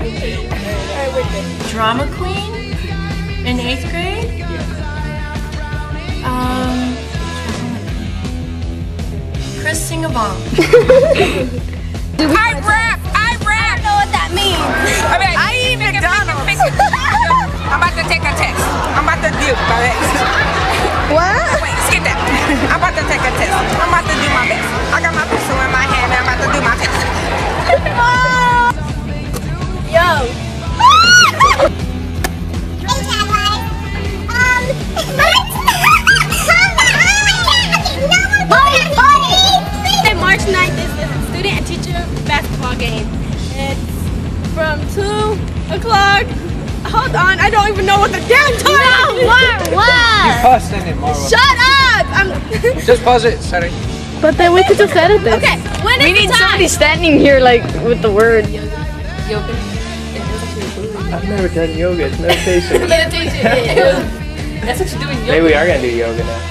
Drama queen in 8th grade? Chris Singabong. I rap! I don't know what that means. I eat McDonald's. I'm about to take a test. I'm about to do my best. What? Wait, skip that. I'm about to take a test. I'm about to do my best. I got my pencil in my hand and I'm about to do my test. Yo. March 9th is the student and teacher basketball game. It's from 2 o'clock. Hold on, I don't even know what the damn time is. What? You paused it, Marwa. Shut up! Just pause it, sorry. But then we could just edit this. Okay, when is We need the time? somebody standing here like with the word. Yoga. I've never done yoga, it's meditation. Meditation. That's what you're doing. Yoga. Maybe we are gonna do yoga now.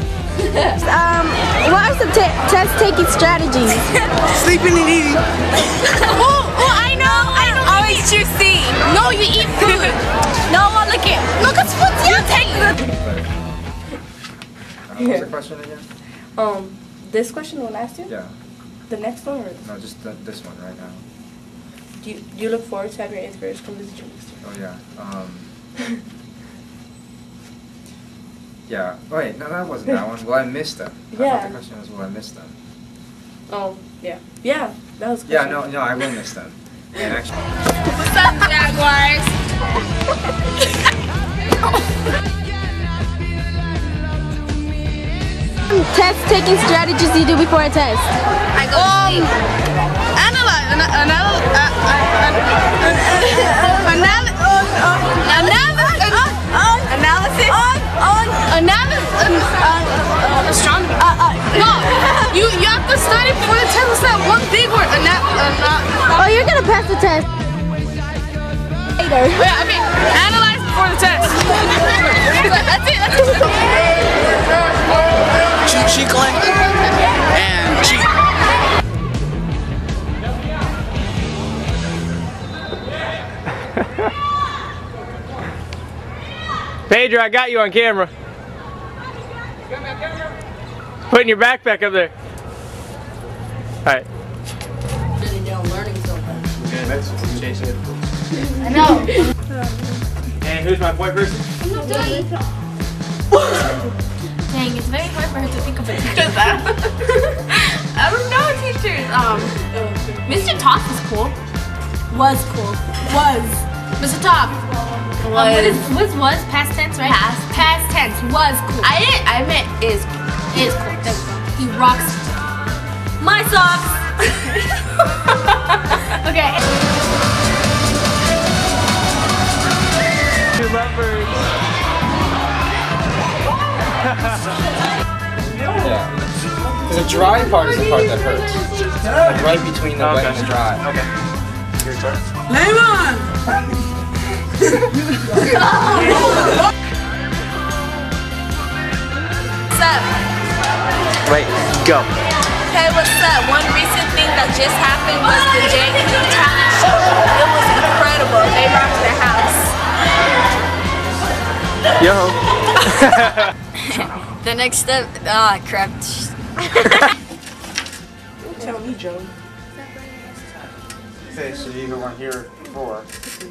What are some test taking strategies? Sleeping and eating. I know. Always choose C. No, you eat food. No, look at. Look at food. You take What's the question again? This question will ask you? Yeah. The next one or? No, just this one right now. Do you look forward to having your 8th graders come visit you next year? Oh yeah. Yeah. Wait, no, that wasn't that one. Will I miss them? I thought Yeah. the question was, will I miss them? Oh, yeah. Yeah, that was good. Yeah, no, I will miss them. And actually. What's up, Jaguars? Test taking strategies you do before a test. I go sleep. astronomy. No, you have to study for the test. It's that one big word. Oh, you're gonna pass the test. Later. Yeah, okay. Analyze before the test. That's it. Cheat collect and cheat. Pedro, I got you on camera. Putting your backpack up there. Alright. I know. And who's my point person? Dang, it's very hard for her to think of a teacher. I don't know teachers. Mr. Toff is cool. Was cool. Was. Mr. Toff. Was past tense, right? Past tense. Was cool. I meant is cool. He rocks my socks. Okay. Bloopers. Yeah. The dry part is the part that hurts. Like right between the wet and the dry. Okay. Your turn. Lemon! What's up? Wait, go. Hey, what's up? One recent thing that just happened was the Jaguar talent show. It was incredible. They rocked their house. Yo. The next step, crap. Tell me, Joe. Okay, so you weren't here before.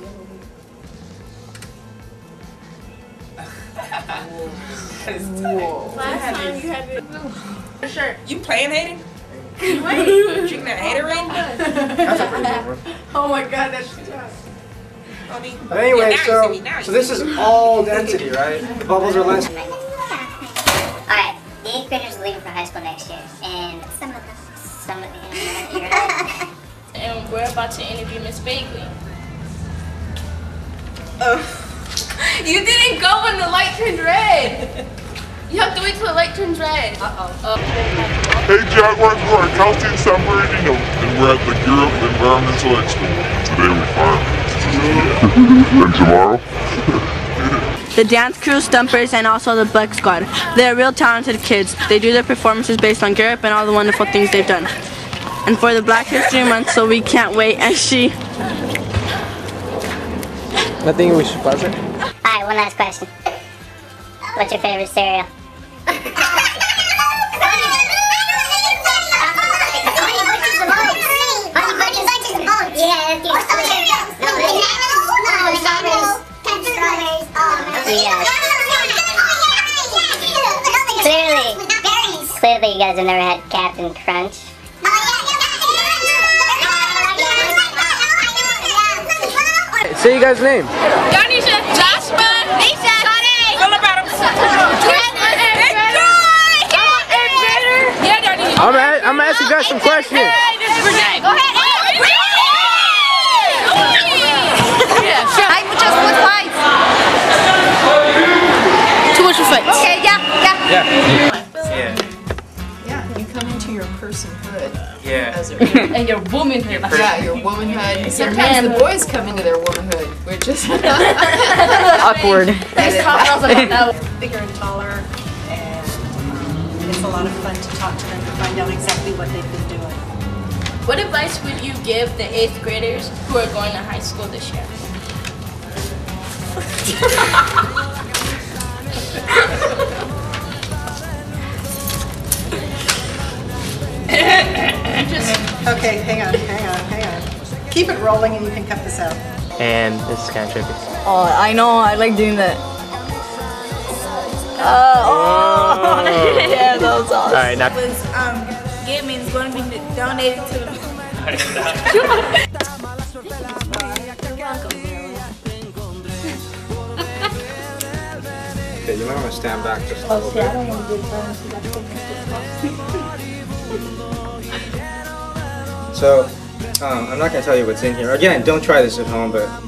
Last time you had it. Sure. You playing Hayden? Drinking that Haterade? That's a pretty good one. Oh my god, that's But anyway, so this is all density, right? The bubbles are less. Alright, the 8th graders are leaving for high school next year, and some of them, you're right. And we're about to interview Miss Bagley. You didn't go when the light turned red. You have to wait till the light turns red. Hey Jaguars, we're at Calhoun Separating and we're at the Gear Up Environmental Expo. Today we fire. And tomorrow? The dance crew, Stumpers, and also the Buck Squad. They're real talented kids. They do their performances based on Gear Up and all the wonderful things they've done. And for the Black History Month, so we can't wait, and she... Nothing we should pause it? Alright, one last question. What's your favorite cereal? Clearly you guys have never had Captain Crunch. Say you guys' name. Danisha, Joshua, Nisha, Shanae, I'm gonna ask you guys some questions. Go ahead. Hay muchas fights. Too much fights. Okay, yeah. Yeah, you come into your personhood. Yeah. And your womanhood. Yeah, your womanhood. Sometimes the boys come into their womanhood, which is Awkward. bigger and taller, and it's a lot of fun to talk to them to find out exactly what they've been doing. What advice would you give the 8th graders who are going to high school this year? Okay, hang on. Keep it rolling and you can cut this out. And this is kind of trippy. Oh, I know. I like doing that. Yeah, that was awesome. Alright, now. Gaming is going to be donated to the... Okay, you might want to stand back just a little bit. So, I'm not going to tell you what's in here. Again, don't try this at home, but...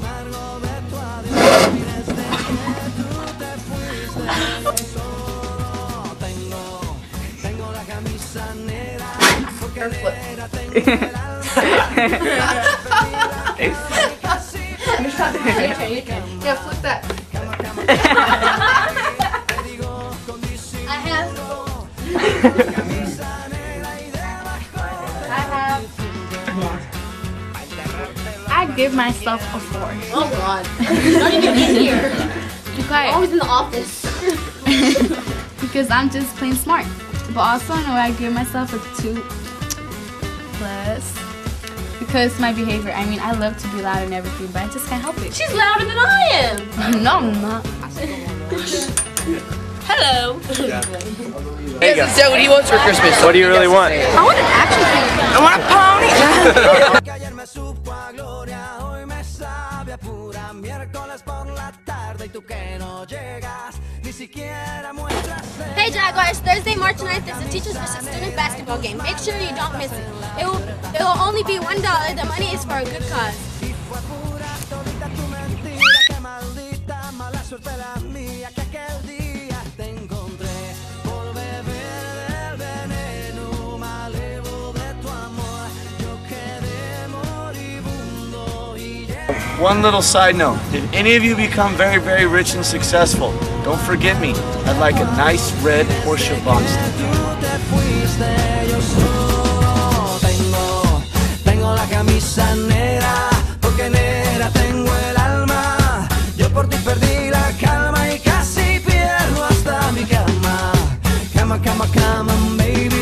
Yeah, flip that. I'd give myself a 4. Oh God. Not even in here. Be quiet. Always in the office. Because I'm just plain smart. But also, I know I'd give myself a 2+. Because my behavior, I mean, I love to be loud and everything, but I just can't help it. She's louder than I am. No, I'm not. Hello. He doesn't say what he wants for Christmas. What do you really want? I want an action figure. I want a pony. Hey Jaguars, Thursday, March 9th is the Teachers vs. Student basketball game. Make sure you don't miss it. It will only be $1. The money is for a good cause. One little side note. If any of you become very, very rich and successful, don't forget me. I'd like a nice red Porsche Boxster. Tengo la camisa negra, porque negra tengo el alma. Yo por ti perdí la calma y casi pierdo hasta mi cama. Cama, cama, cama, baby.